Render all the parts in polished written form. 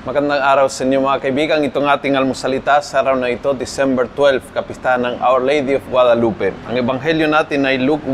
Magandang araw sa inyo mga kaibigan. Itong ating almusalita sa araw na ito, December 12, kapistahan ng Our Lady of Guadalupe. Ang ebanghelyo natin ay Luke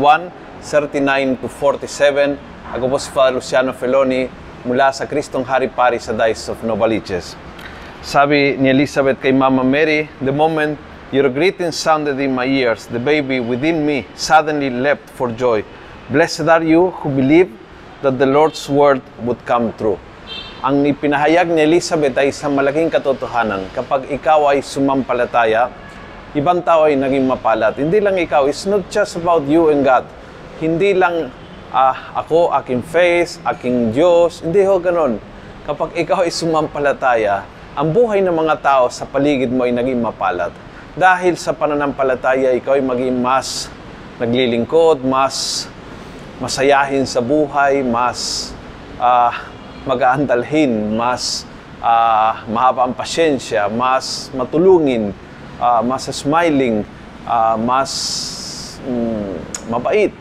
1:39-47. Ako po si Father Luciano Feloni mula sa Kristong Hari-Pari sa Diocese of Novaliches. Sabi ni Elizabeth kay Mama Mary, "The moment your greeting sounded in my ears, the baby within me suddenly leapt for joy. Blessed are you who believe that the Lord's word would come true." Ang ipinahayag ni Elizabeth ay isang malaking katotohanan. Kapag ikaw ay sumampalataya, ibang tao ay naging mapalad. Hindi lang ikaw, it's not just about you and God. Hindi lang ako, aking faith, aking Diyos. Hindi ho ganon. Kapag ikaw ay sumampalataya, ang buhay ng mga tao sa paligid mo ay naging mapalad. Dahil sa pananampalataya, ikaw ay maging mas naglilingkod, mas masayahin sa buhay, mas mag-aandalhin, mas mahaba ang pasyensya, mas matulungin, mas smiling, mas mabait,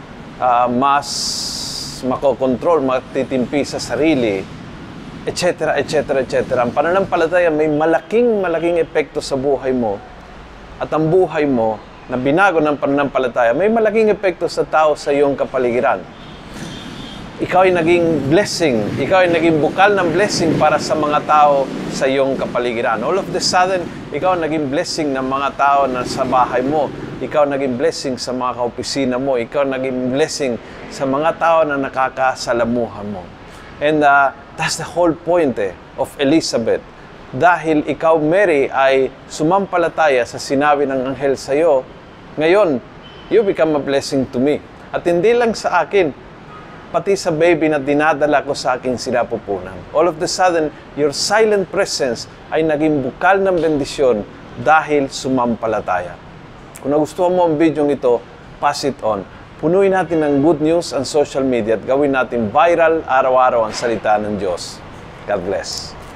mas makokontrol, matitimpi sa sarili, etc., etc., etc. Ang pananampalataya may malaking epekto sa buhay mo. At ang buhay mo na binago ng pananampalataya, may malaking epekto sa tao sa iyong kapaligiran. Ikaw ay naging blessing. Ikaw ay naging bukal ng blessing para sa mga tao sa iyong kapaligiran. All of the sudden, ikaw ay naging blessing ng mga tao na sa bahay mo. Ikaw ay naging blessing sa mga kaopisina mo. Ikaw ay naging blessing sa mga tao na nakakasalamuhan mo. And that's the whole point of Elizabeth. Dahil ikaw, Mary, ay sumampalataya sa sinabi ng anghel sa iyo, ngayon, you become a blessing to me. At hindi lang sa akin, pati sa baby na dinadala ko sa aking sinapupunan. All of the sudden, your silent presence ay naging bukal ng bendisyon dahil sumampalataya. Kung nagustuhan mo ang video ito, pass it on. Punuin natin ng good news ang social media at gawin natin viral araw-araw ang salita ng Diyos. God bless.